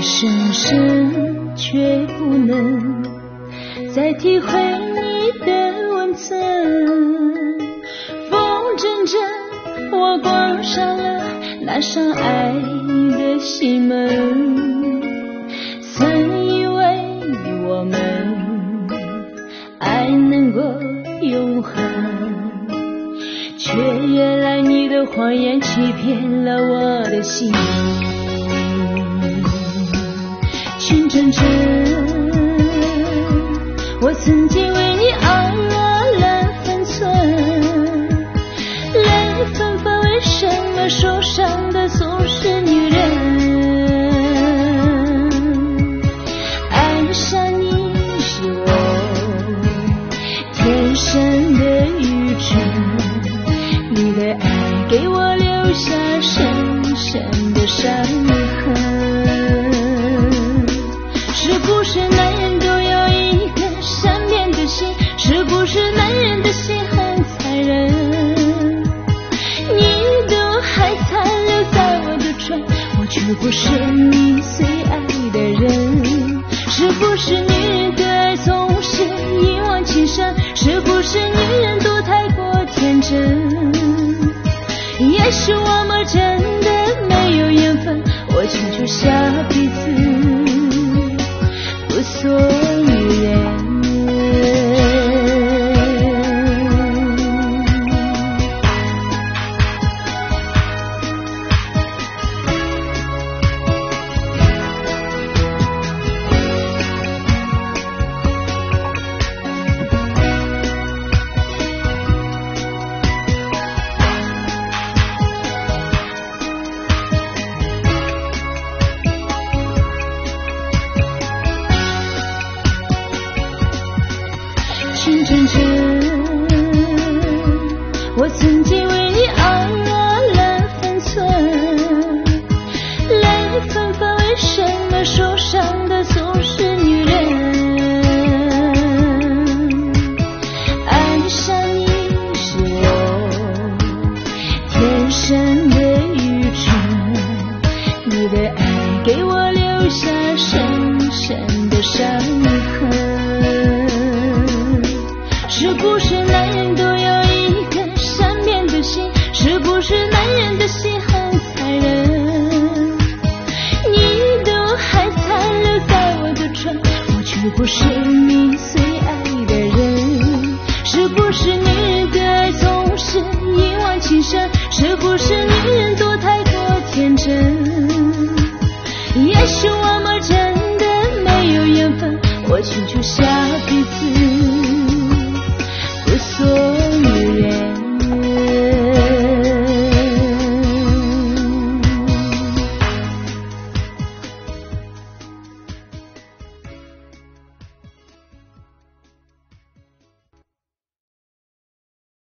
深深却不能再体会你的温存。风阵阵，我关上了那扇爱的心门。曾以为我们爱能够永恒，却原来你的谎言欺骗了我的心。情真真，我曾经为你熬了分寸，泪纷纷，为什么受伤的总是女人？爱上你是我天生的愚蠢，你的爱给我留下深深的伤痕。是不是男人都有一个善变的心？是不是男人的心很残忍？你的还残留在我的唇，我却不是你最爱的人。是不是女人的爱总是一往情深？是不是女人都太过天真？也许我们真的没有缘分，我请求下辈子不做女人。情真真，我曾经为你熬了分寸，泪纷纷，为什么受伤的总是女人？爱上你是我天生的愚蠢，你的爱给我留下深深的伤痕。是不是男人都有一个善变的心？是不是男人的心很残忍？你都还残留在我的唇，我却不是你最爱的人。是不是女人的爱总是一往情深？是不是女人都太过天真？也许我们真的没有缘分，我请求下辈子